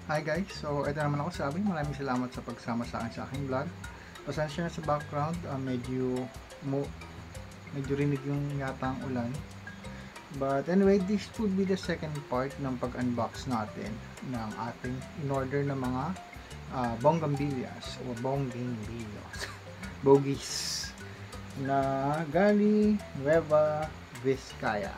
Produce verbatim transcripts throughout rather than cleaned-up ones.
Hi guys, so ito naman ako sabi, maraming salamat sa pagsama sa akin sa aking vlog. Pasensya na sa background, uh, medyo mo, medyo rinig yung yata ang ulan. But anyway, this would be the second part ng pag-unbox natin ng ating in-order na mga uh, bonggambilias o bonggambilias bogies na galing Nueva Vizcaya.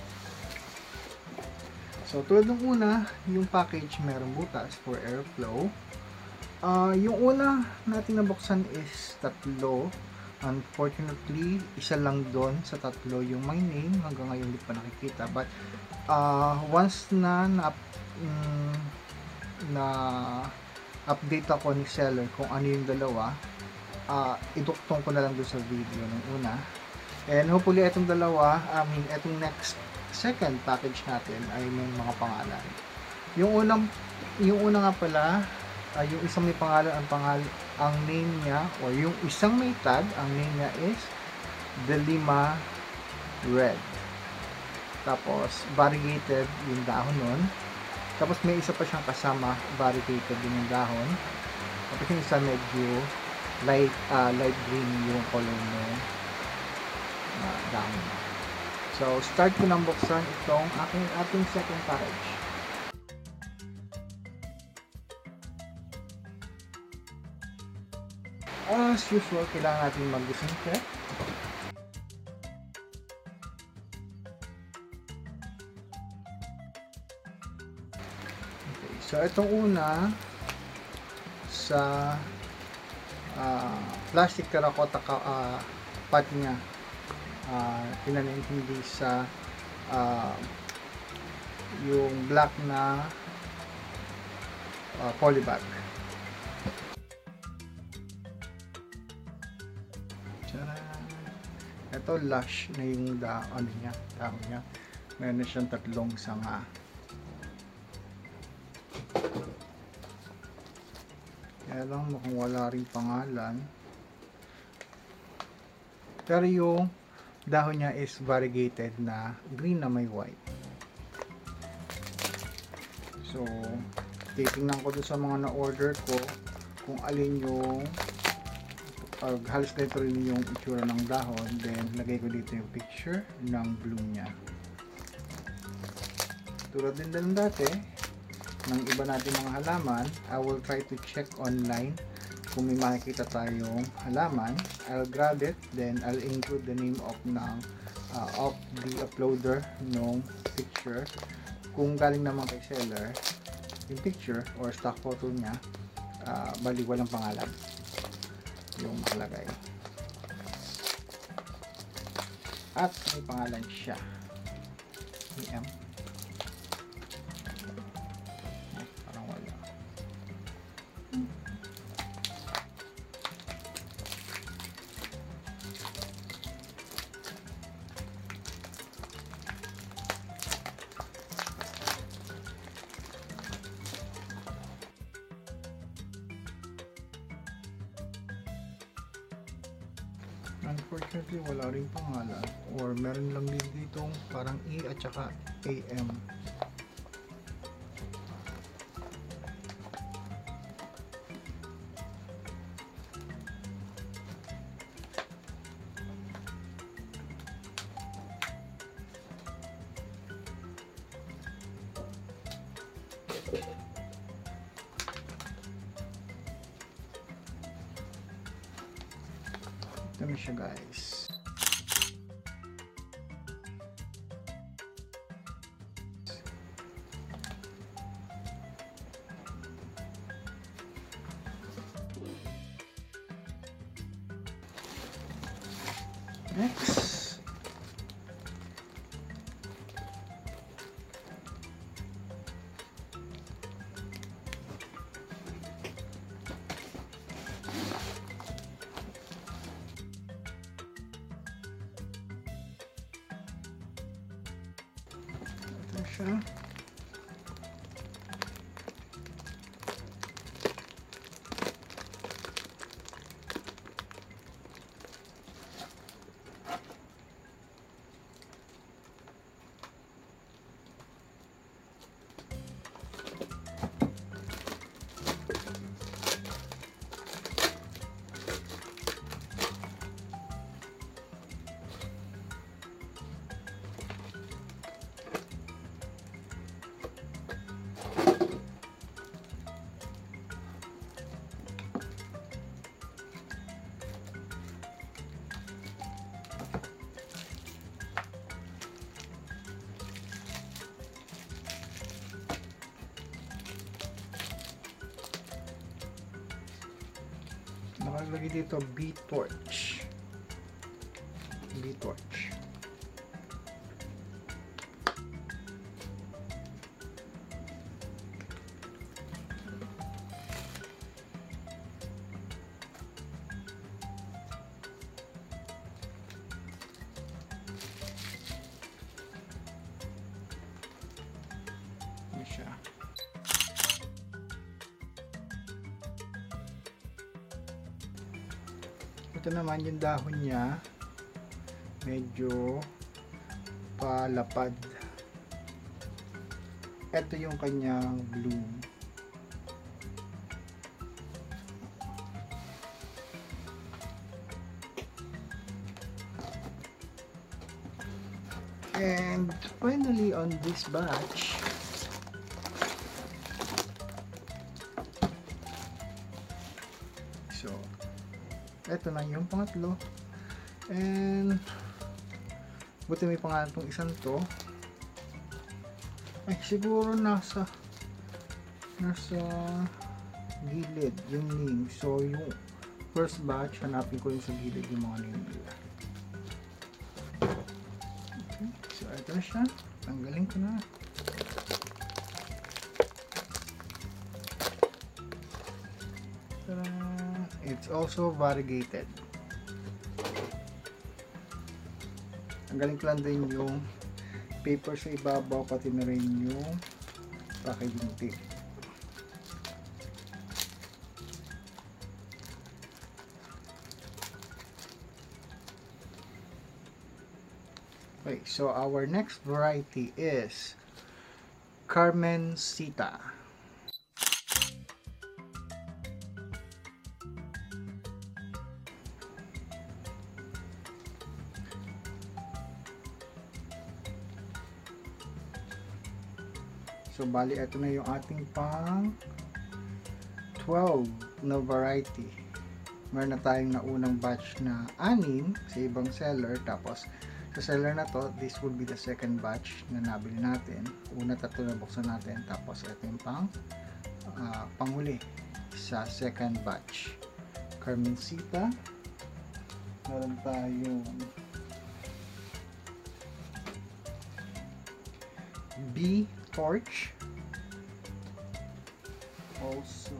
So, tulad ng una, yung package merong butas for airflow. Uh, yung una natin nabuksan is tatlo. Unfortunately, isa lang doon sa tatlo yung my name. Hanggang ngayon hindi pa nakikita. But, uh, once na na, mm, na update ako ni seller kung ano yung dalawa, uh, iduktong ko na lang doon sa video ng una. And hopefully, itong dalawa, I mean, itong next second package natin ay may mga pangalan. Yung unang yung una nga pala, uh, yung isang may pangalan, ang pangalan, ang name niya or yung isang may tag, ang name niya is Delima Red. Tapos variegated yung dahon nun. Tapos may isa pa siyang kasama, variegated din yung dahon. Tapos yung isa medyo light uh, light green yung color ng uh, dahon. So, start ko nang buksan itong aking, ating second package. As usual, kailangan natin mag-disinfect. Okay, so itong una sa uh, plastic terracotta uh, pot niya. Uh, pinanintindi sa uh, yung black na uh, polybag. Ito lush na yung da ano niya, dahon niya. Meron na siyang tatlong sanga. Kaya lang mukhang wala rin pangalan. Pero yung dahon niya is variegated na green na may white. So, titingnan ko dun sa mga na-order ko kung alin yung uh, halos dito rin yung itsura ng dahon. Then, lagay ko dito yung picture ng bloom niya. Tulad din din dati ng iba natin mga halaman, I will try to check online kung may makikita tayong halaman. I'll grab it, then I'll include the name of ng uh, of the uploader ng picture. Kung galing naman kay seller yung picture or stock photo niya, uh, bali walang pangalan yung nakalagay. At may pangalan siya. E M. Parang wala. Unfortunately, wala rin pangalan or meron lang din ditong parang E at saka A M. Ito na siya, guys. Next. Ito siya. nakalagay dito B-Torch. B-Torch. Ano siya? Ito naman yung dahon niya, medyo palapad. Ito yung kanyang bloom. And finally on this batch, so eto na yung pangatlo, and buti may pangalan tong isang to. Ay, siguro nasa nasa gilid yung name. So yung first batch, hanapin ko yung sa gilid yung mga name nila. Okay, so eto na siya, tanggalin ko na. Tara! It's also variegated. Tanggalin ko lang din yung paper sa ibabaw, pati na rin yung packaging tape. Okay, so our next variety is Carmencita. So, bali, ito na yung ating pang twelve na variety. Meron na tayong naunang batch na anim sa ibang seller. Tapos, sa seller na to, this will be the second batch na nabili natin. Una, tatlo na buksan natin. Tapos, ito yung pang uh, panghuli sa second batch. Carmencita. Meron tayong B-Torch. Also,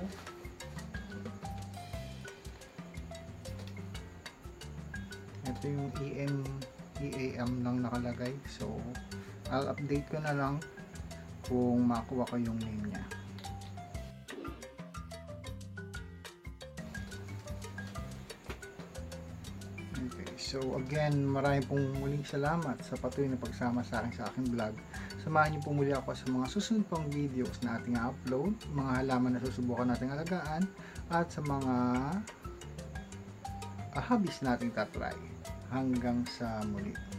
ito yung E M E A M lang nakalagay. So, I'll update ko na lang kung makuha ko yung name niya. Okay, so again, maraming pong muling salamat sa patuloy na pagsama sa akin sa aking vlog. Samahan niyo po muli ako sa mga susunod pang videos na ating upload, mga halaman na susubukan nating alagaan, at sa mga uh, hobbies nating tatry. Hanggang sa muli.